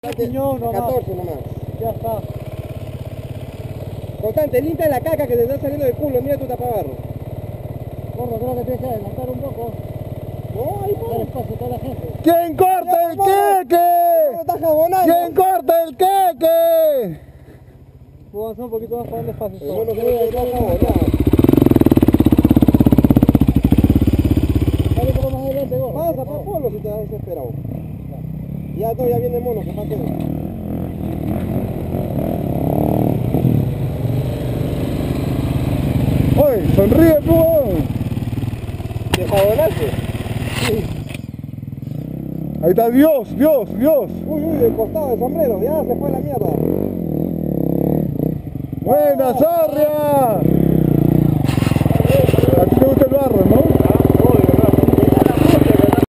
Piñón nomás. 14 nomás. Ya está. Constante, limpia la caca que te está saliendo del culo, mira tu tapabarro. Gordo, creo que tienes que adelantar un poco. No, ahí Dar espacio a toda la gente. ¿Quién corta el queque? no estás jabonando. ¿Quién corta el queque? Puedo avanzar un poquito más para darle espacio. El mono que no estás jabonando. Dale un poco más adelante, gordo. Pasa, pa' Polo, si te has desesperado. Ya no, ya viene el mono, que pase. Oye, sonríe, pues. ¿Te jabonaste? Ahí está Dios, Dios, Dios. Uy, del costado del sombrero, ya se fue a la mierda. Buena, Sarria. A ti te gusta el barro, ¿no?